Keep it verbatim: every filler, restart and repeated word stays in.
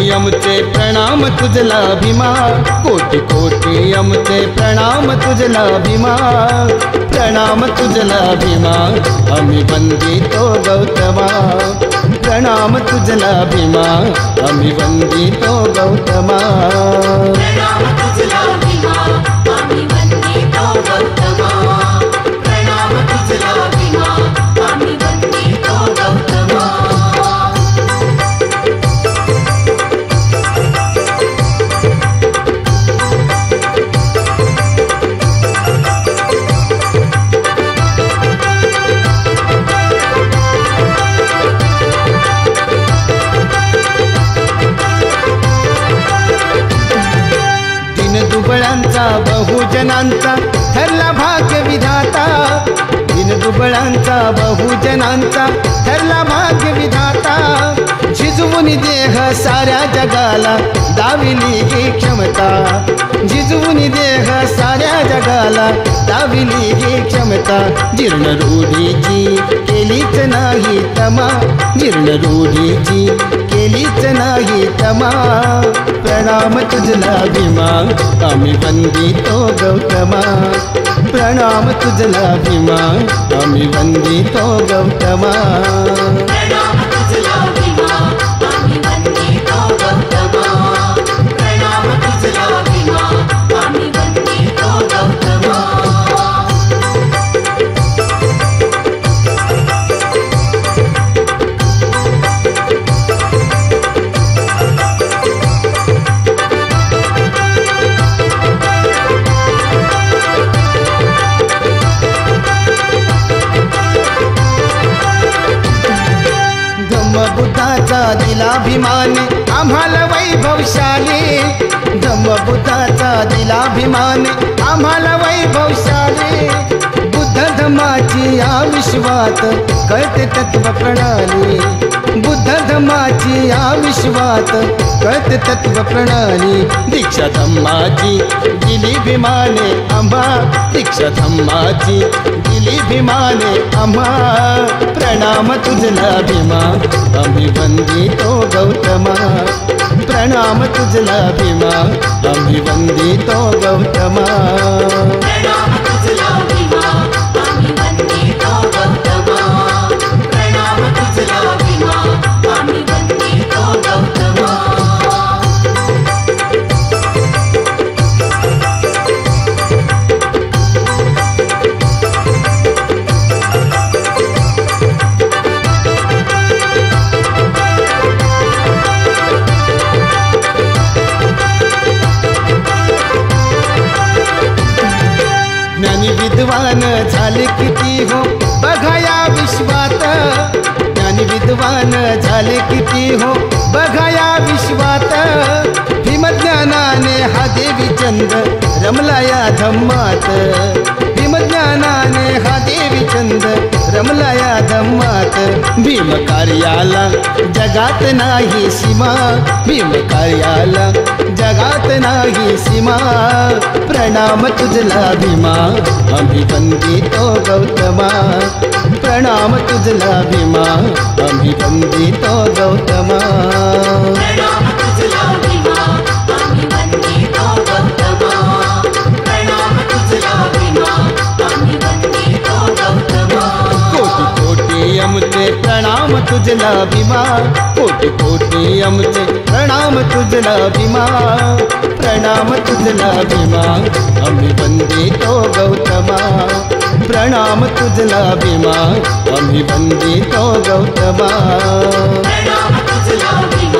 आमचे प्रणाम तुझला भीमा, कोटी कोटी आमचे प्रणाम तुझला भीमा, प्रणाम तुझला भीमा, आम्ही वंदितो गौतमा, प्रणाम तुझला भीमा, आम्ही वंदितो गौतमा, प्रणाम तुझला भीमा, आम्ही वंदितो गौतमा, प्रणाम तुझला भीमा, आम्ही वंदितो गौतमा। दुबळांचा बहुजनांचा ठरला भाग्य विधाता, दिन दुबळांचा बहुजनांचा ठरला भाग्य विधाता, झिजवून देह साऱ्या जगाला दाविली ही क्षमता, झिजवून देह साऱ्या जगाला दाविली ही क्षमता, जीर्ण रूढीची केलीच नाही तमा, जीर्ण रूढीची केलीच नाही तमा, प्रणाम तुझला भीमा, आम्ही वंदितो गौतमा, प्रणाम तुझला भीमा, आम्ही वंदितो गौतमा, प्रणाम तुझला भीमा, आम्ही वंदितो गौतमा, प्रणाम तुझला भीमा, आम्ही वंदितो गौतमा। धम्मबुद्धाचा दिलाभिमान आम्हाला वैभवशाली, धम्मबुद्धाचा दिलाभिमान आम्हाला वैभवशाली, बुद्ध धम्माची या विश्वात कळते तत्व प्रणाली, बुद्ध धम्माची या विश्वात कळते तत्व प्रणाली, दीक्षा धम्माची दिली भीमाने आम्हा, दीक्षा धम्माची दिली भीमाने आम्हा, प्रणाम तुझला भीमा, आम्ही वंदितो गौतमा, प्रणाम तुझला भीमा, आम्ही वंदितो गौतमा, प्रणाम तुझला भीमा, आम्ही वंदितो गौतमा, प्रणाम तुझला भीमा, आम्ही वंदितो गौतमा। ज्ञानी विद्वान झाले किती हो बघा या विश्वात, ज्ञानी विद्वान झाले किती हो बघा या विश्वात, भीमज्ञानाने हा देवी चंद रमला या धम्मात, भीमज्ञानाने हा देवी चंद रमला या धम्मात, भीम कार्याला जगात नाही सीमा, भीम कार्याला जगात नाही सीमा, प्रणाम तुझला भीमा, आम्ही वंदितो गौतमा, प्रणाम तुझला भीमा, आम्ही वंदितो गौतमा, प्रणाम तुझला भीमा, आम्ही वंदितो गौतमा, प्रणाम तुझला भीमा, आम्ही वंदितो गौतमा। कोटी कोटी आमचे प्रणाम तुझला भीमा, कोटी कोटी आमचे प्रणाम तुझला भीमा, प्रणाम तुझला भीमा, आम्ही वंदितो गौतमा, प्रणाम तुझला भीमा, आम्ही वंदितो गौतमा, प्रणाम तुझला भीमा।